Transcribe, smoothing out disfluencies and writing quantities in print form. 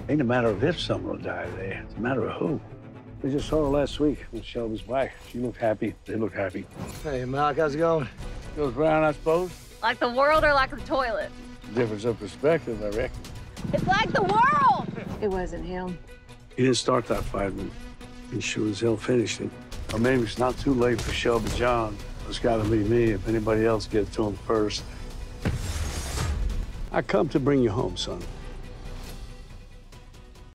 Ain't a matter of if someone will die today. It's a matter of who. We just saw her last week when Shelby's back. She looked happy. They looked happy. Hey, Malk, how's it going? Goes round, I suppose. Like the world or like the toilet? Difference of perspective, I reckon. It's like the world! It wasn't him. He didn't start that fight, but he sure as hell finished it. Or maybe it's not too late for Shelby John. It's got to be me if anybody else gets to him first. I come to bring you home, son.